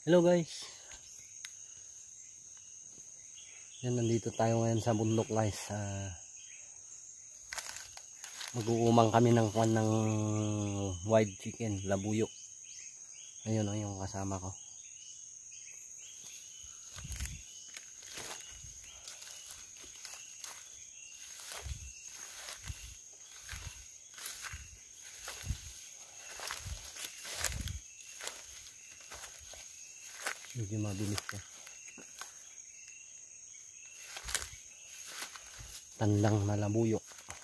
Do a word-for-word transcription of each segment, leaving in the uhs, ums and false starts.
Hello guys. Yan, nandito tayo ngayon sa bundok guys. Uh, Mag-uumang kami ng kwan ng wild chicken, labuyok. Ayun ang yung kasama ko. Medyo mabilis ka. Tandang na labuyok.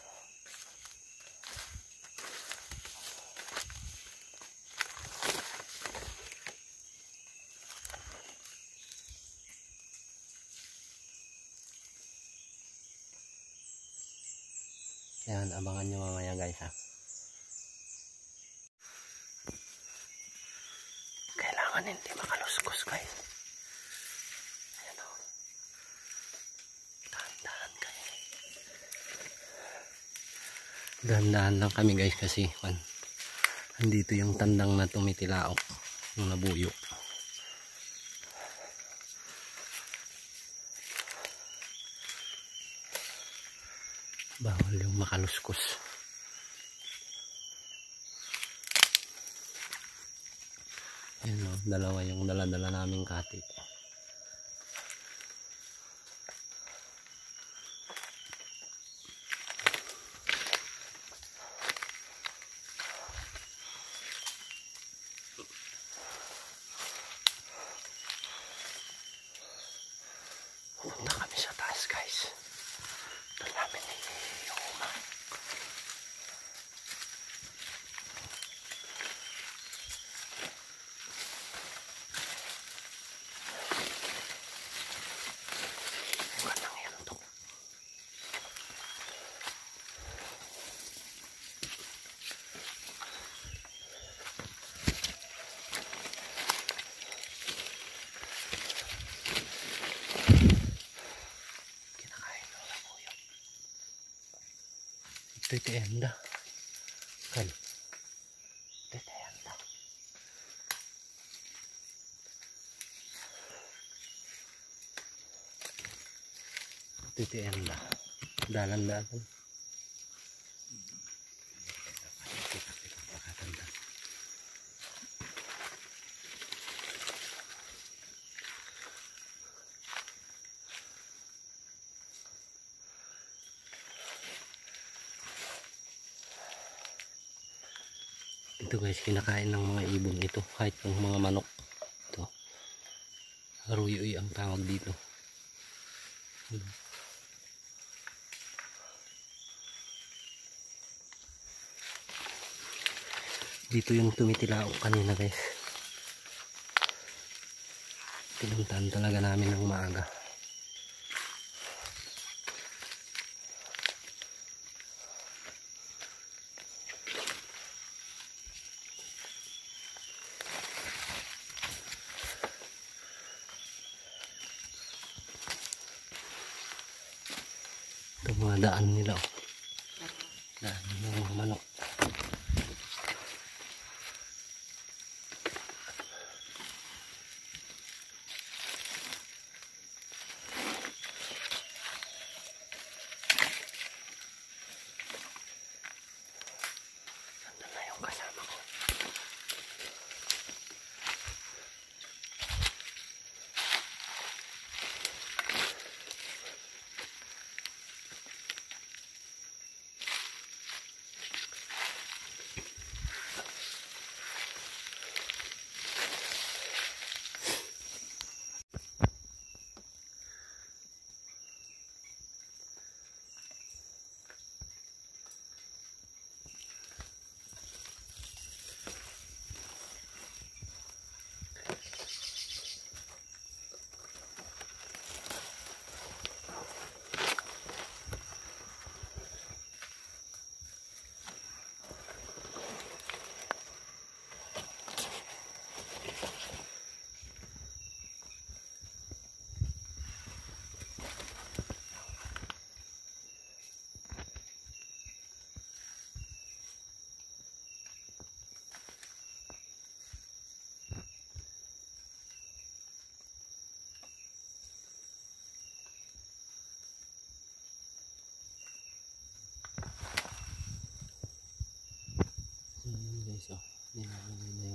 Yan, abangan nyo mamaya guys ha. Kailangan hindi makaluskos guys. Ayan o. Dahan-dahan guys. Dahan-dahan lang kami guys kasi man, andito yung tandang na tumitilaok ng labuyok. Bawal yung makaluskos. Ayan o, dalawa yung dala-dala naming kati. Punta kami sa taas guys. Doon namin iiumang. Magandang hilto. Titienda kan titienda titienda dalan-dalan ito guys, kinakain ng mga ibon ito, kahit yung mga manok. Ito haruyoy ang tawag dito. Dito yung tumitilaok kanina guys. Pinuntahan talaga namin ng maaga. Ito mga daan nila oh. Daan ng mga manok. Nandun na yung kasama ko.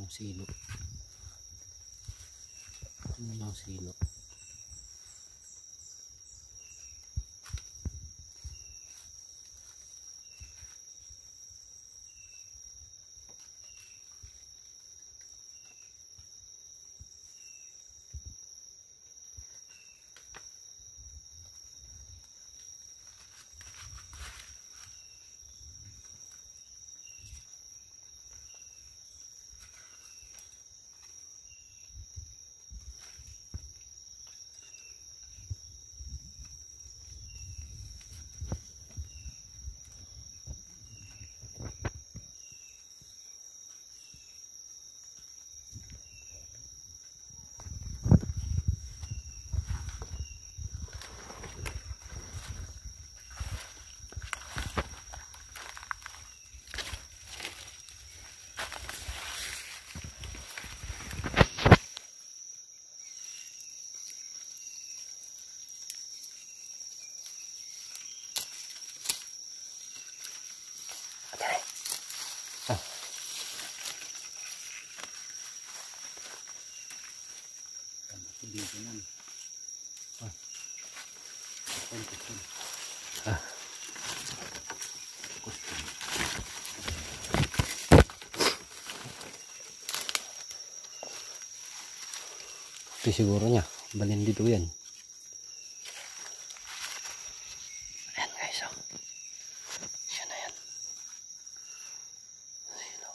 yung silo. Yun yung silo. Ah. Ito siguro niya. Balin dito yan. Ayan guys. Oh. Siya na yan. Silo.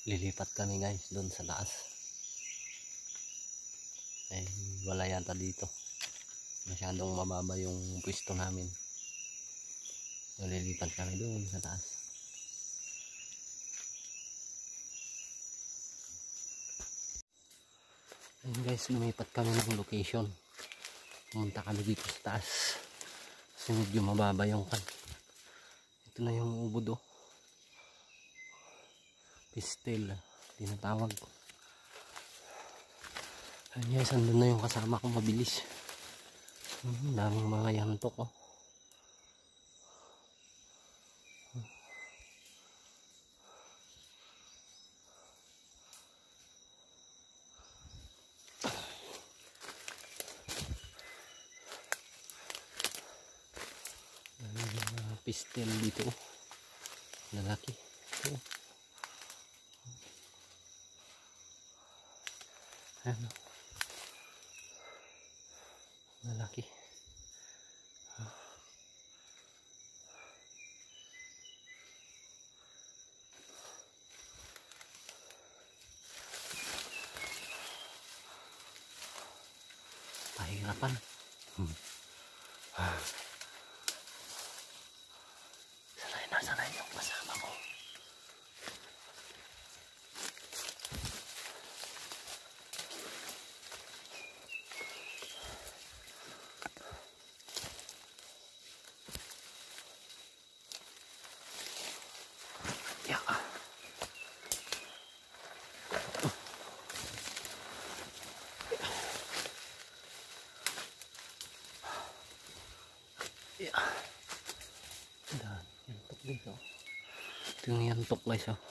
lilipat kami guys doon sa taas. Eh wala yata dito, masyadong mababa yung pwesto namin, so lilipat kami doon sa taas. Ayun guys, lumipat kami ng location, pumunta kami dito sa taas kasi medyo mababa yung kan. Ito na yung ubod, oh, pistil tinatawag. Ayun guys, andun na yung kasama ko mabilis. Hmm, daming mga yantok, oh. Daming pistil dito, oh. Lalaki, oh. Ano, lalaki. Pahirapan. Hmm. Sanay na sanay yung kasama ko. Ya. Ya. Dan yantok dito. Ito yung yantok guys, oh.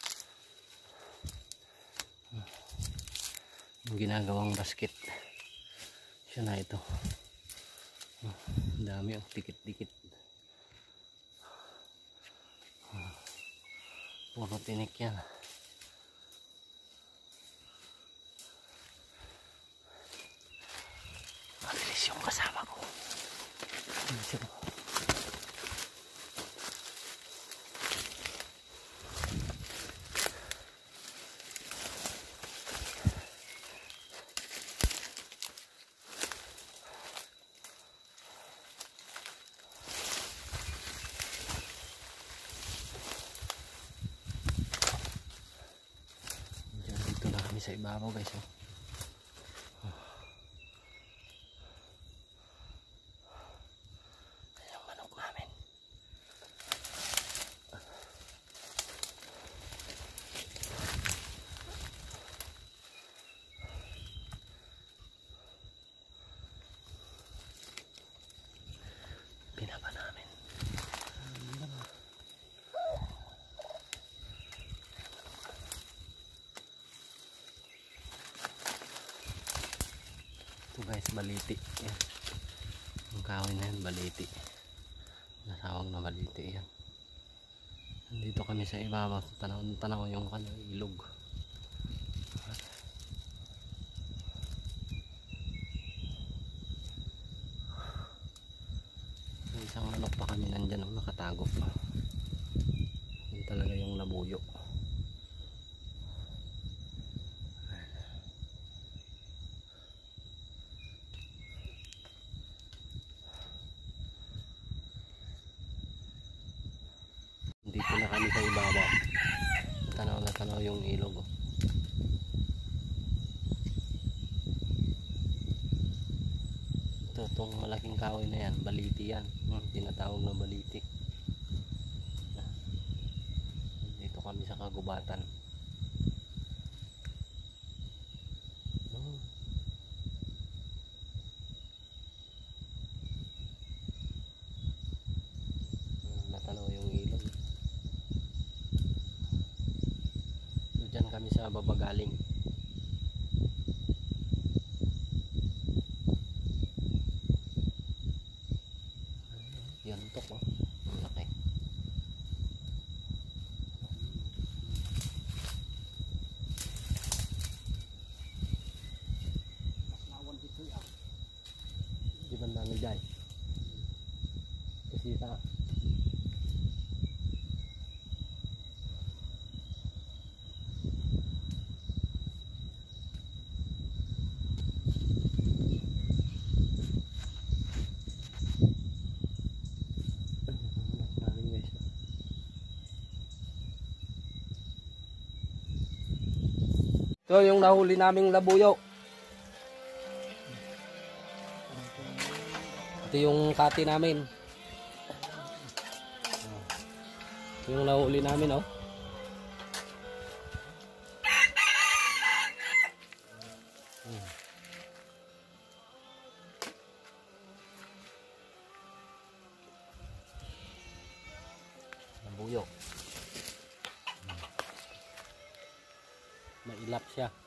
Yung ginagawang basket. Siya na ito. Ang dami, oh, dikit-dikit. Puro tinik yan. Mabilis yung kasama ko. Mabilis ako. Sa ibabaw guys, oh. Ayan ang manok namin. Pinapa namin. Ito guys, baliti. Yan. Ang kahoy na yan, baliti. Nasawag na baliti yan. Nandito kami sa ibabaw, tanaw-tanaw yung kanang ilog. So, isang manok pa kami nandyan, oh, nakatago pa. Yun talaga yung nabuyo. Dito na kami sa ibabaw. Tanaw na tanaw yung ilog, oh. Ito, itong malaking kahoy na yan, baliti yan. Hmm, tinatawag na baliti. Dito kami sa kagubatan. Natanaw yung ilog. Diyan kami sa babagaling. Yantok, oh. Ang laki. Di ba dami guys? Kasi ta Ito yung nahuli naming labuyo. Ito yung kati namin. Ito yung nahuli namin, oh. Labuyo. Mailap siya.